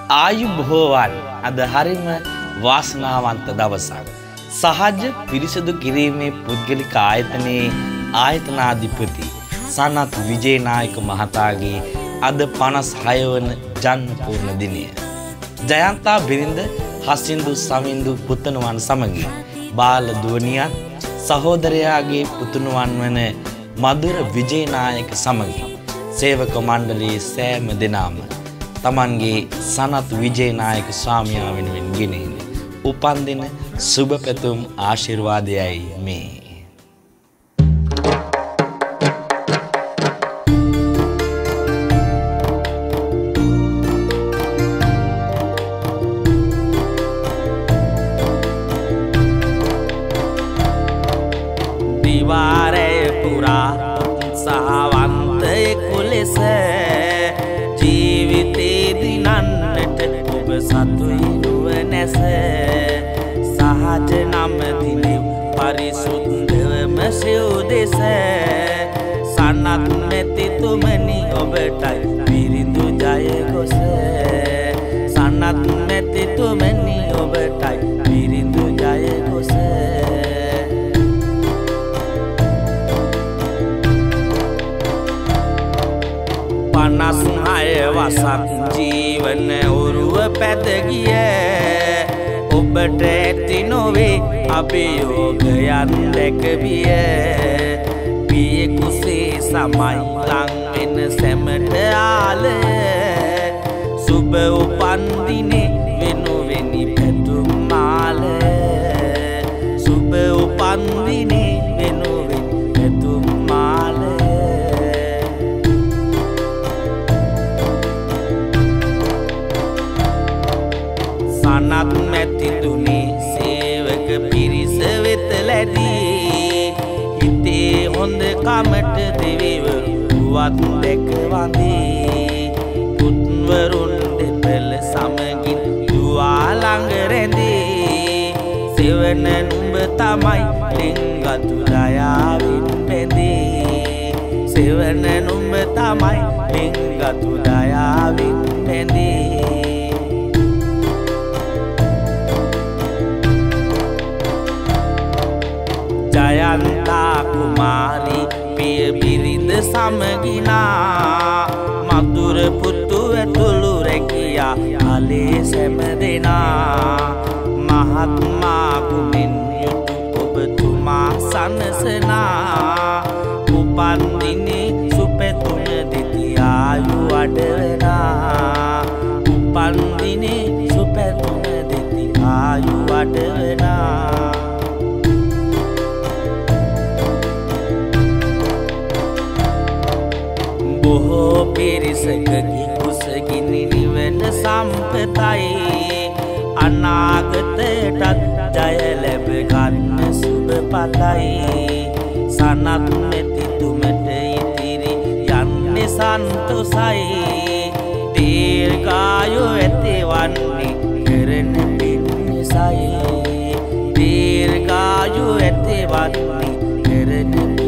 ආයුබෝවන් අද හරිම වාසනාවන්ත දවසක්. සහජ පිරිසිදු කිරීමේ පුද්ගලික ආයතනයේ ආයතනාධිපති සනත් විජේනායක මහතාගේ අද 56 වන ජන්ම පූර්ණ දිනය. ජයන්තා බිරිඳ හසින්දු සමින්දු පුතණුවන් සමග බාල දුවනියන් සහෝදරයාගේ පුතණුවන් වන මధుර විජේනායක සමග සේවක මණ්ඩලයේ සෑම දෙනාම තමන්ගේ සනත් විජේනායක ස්වාමියා වෙනුවෙන් ගෙනෙන උපන්දින සුබ පැතුම් ආශිර්වාදයයි මේ. දිවාරය පුරා උත්සාහවන්තයෙකු ලෙස ජීවිතේ දිනන්නට ඔබ සතුයි නුවණැස සහජ නම දිනෙව් පරිසුද්ධවම සිව් දෙස සනත් මෙතිතුමනි ඔබටයි පිරිඳු ජය ගොස සනත් මෙතිතුමනි ඔබටයි පිරිඳු ජය ගොස පනස් හය වසක් ජීවන ඔරුව පැදගිය ඔබට ඇති නොවේ අභියෝගයන් දැකවිය පියෙකුසේ සමයි ලං වෙන සැමට ආලය සුබ උපන්දිනේ වෙනුවෙනි පැතුම් මාලය සුබ උපන්දිනේ වෙනුවෙනි පැතුම් මාලය සනත් මැතිතුනි සේවක පිරිස වෙත ලැබී හිතේ හොඳ කමට දෙවිවරු පුවත් දැක වඳී පුත්වරුන් දෙපළ සමගින් දුවා ළඟ රැඳී සෙවන නුඹ තමයි ලෙන්ගතු දයාවෙන් බැඳී සෙවන නුඹ තමයි ලෙන්ගතු දයාවෙන් බැඳී ජයන්තා කුමාරි පිය බිරිඳ සමගිනා මధుර පුතු ඇතුළු රැකියා අලේ සැම දෙනා මහත්මා කුමින් යුතු ඔබතුමා සනසනා උපන් දිනේ සුපැතුම දෙති ආයු වඩවනා උපන් දිනේ සුපැතුම දෙති ආයු වඩවනා බොහෝ පිරිසකගේ කුසගිනි නිවන සම්පතයි අනාගතයටත් ජය ලැබ ගන්න සුබ පතයි සනත් මෙතිතුමට ඉතිරි යන්නේ සන්තෝසයි දීර්ඝායු ඇතිවන්නේ කරන පින් නිසයි දීර්ඝායු ඇතිවන්නේ කරන